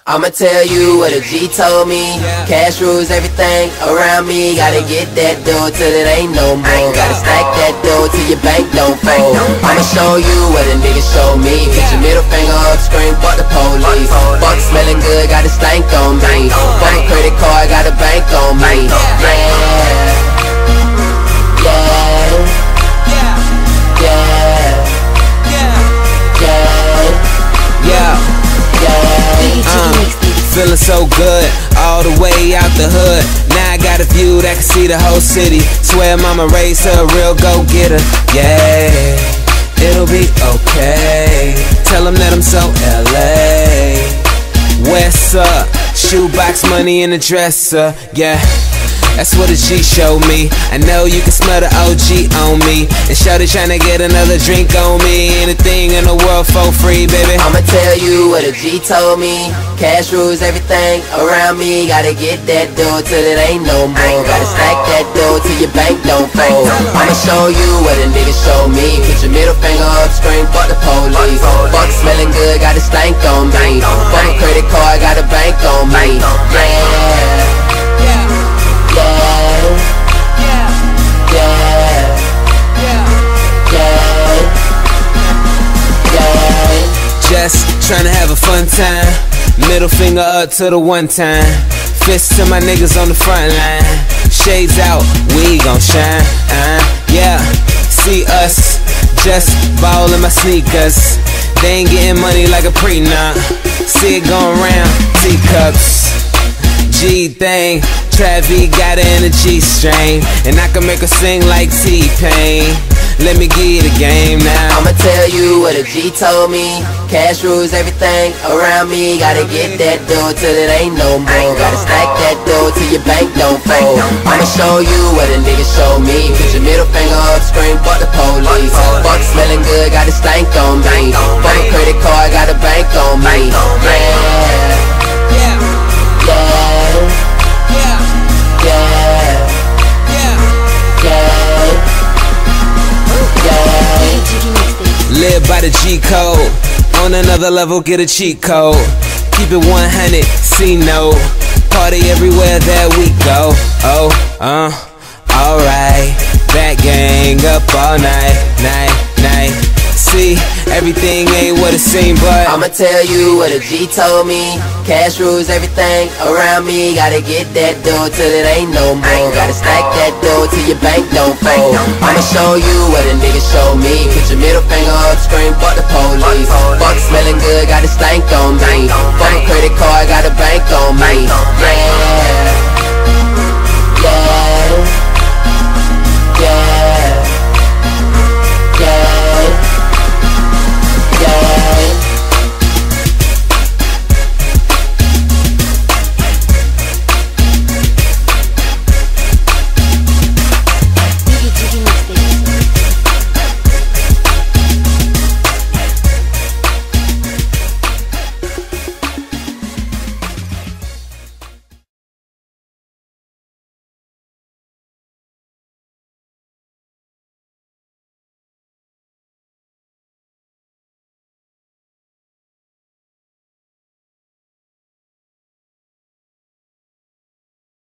I'ma tell you what a G told me. Cash rules everything around me. Gotta get that dough till it ain't no more. Gotta stack that dough till your bank don't fold. I'ma show you what a nigga show me. Put your middle finger up, scream fuck the police. Fuck smelling good, got a stank on me. Fuck a credit card, got a bank on me. Feeling so good, all the way out the hood. Now I got a view that can see the whole city. Swear mama raised her a real go-getter. Yeah, it'll be okay. Tell them that I'm so LA. What's up? Shoebox money in the dresser. Yeah, that's what a G showed me. I know you can smell the OG on me. And shawty tryna get another drink on me. Anything in the world for free, baby. I'ma tell you what a G told me. Cash rules everything around me. Gotta get that dough till it ain't no more. Gotta stack that dough till your bank don't fold. I'ma show you what a nigga show me. Put your middle finger up, scream fuck the police. Fuck smelling good, got a stank on me. Fuck a credit card, got a bank on me. Just tryna have a fun time. Middle finger up to the one time. Fist to my niggas on the front line. Shades out, we gon' shine. Yeah, see us just ballin' my sneakers. They ain't getting money like a prenup. See it going round, teacups. G-thing, Travis got her in a G-string. And I can make her sing like T-Pain. Let me give you the game now. I'ma tell you what a G told me. Cash rules everything around me. Gotta get that dough till it ain't no more. Gotta stack that dough till your bank don't fold. I'ma show you what a nigga show me. Put your middle finger up, scream fuck the police. Fuck smelling good, got a stank on me. Fuck a credit card, got a bank on me. Live by the G code. On another level, get a cheat code. Keep it 100, C note. Party everywhere that we go. Oh, alright. Back gang up all night. See, everything ain't what it seemed, but I'ma tell you what a G told me. Cash rules everything around me. Gotta get that dough till it ain't no more. Gotta stack that dough till your bank don't fold. I'ma show you what a nigga show me. Put your middle finger up, scream fuck the police. Fuck smelling good, got a stank on me. Fuck a credit card.